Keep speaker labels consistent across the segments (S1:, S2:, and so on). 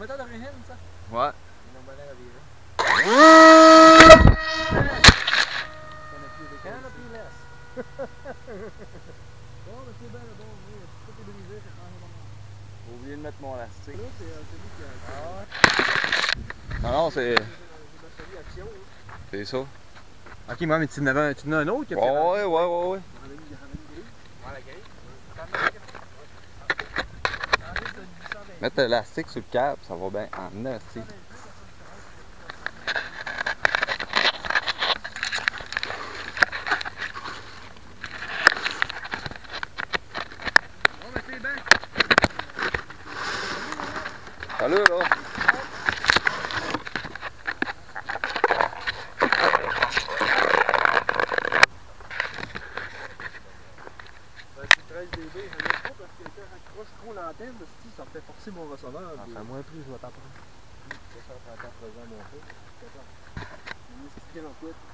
S1: moteur d'origine, ça?
S2: Ouais.
S1: Ils ont bien l'air à virer. Canopy less. Bon, mais c'est bien le bon, oui, tout est brisé, c'est quand même
S2: J'ai oublié de mettre mon élastique.
S1: là, c'est celui qui a.
S2: Non, non, c'est. C'est ça.
S1: Ok, moi, mais tu en as un autre qui a
S2: Ouais, ouais, ouais, ouais. Mettre l'élastique sur le câble, ça va bien en élastique. Salut là!
S1: DB, je ne pas parce que quand j'accroche trop l'antenne, ça me fait forcer mon receveur.
S2: Ah,
S1: À moins plus, je vais t'apprendre. Je vais faire en faisant mon truc. Je vais m'expliquer dans tout.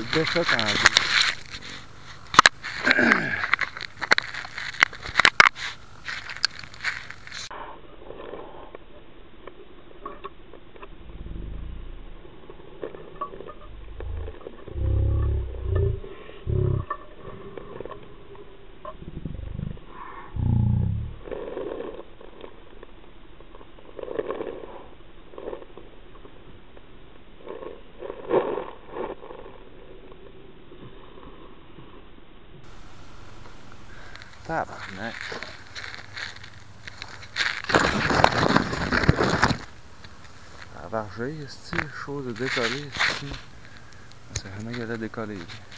S2: C'est défait en deux. Tabarnak. La vargée, c'est chaud de décoller, c'est jamais qu'elle a décollé.